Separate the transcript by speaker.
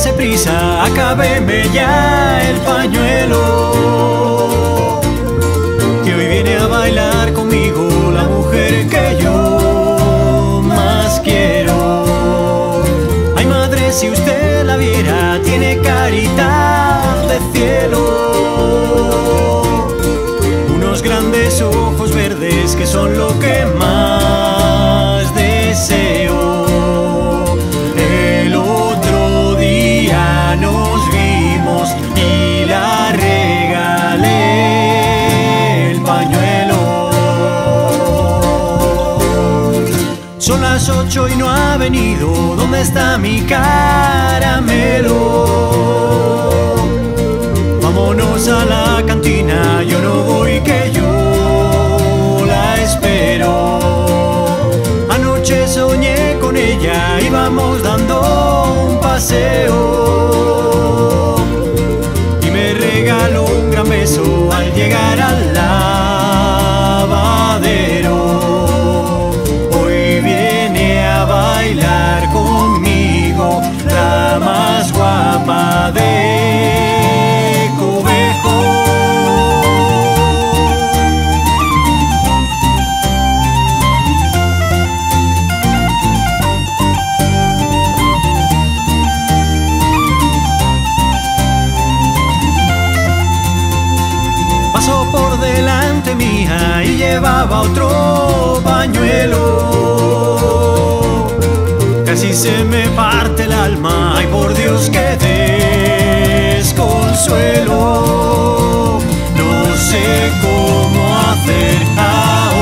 Speaker 1: Dese prisa, acábeme ya el pañuelo, que hoy viene a bailar conmigo la mujer que yo más quiero. Ay madre, si usted la viera, tiene carita de cielo, unos grandes ojos verdes que son lo que más deseo. El otro día nos vimos y la regalé el pañuelo. Son las 8 y no ha venido, ¿dónde está mi caramelo? Vámonos a la cantina, yo no voy que yo la espero. Anoche soñé con ella, íbamos dando un paseo y me regaló un gran beso al llegar al lavadero. Hoy viene a bailar conmigo la más guapa de Cobejo. Pasó por delante mía y llevaba otro pañuelo. Casi se me parte el alma, ay por Dios que desconsuelo. No sé cómo hacer ahora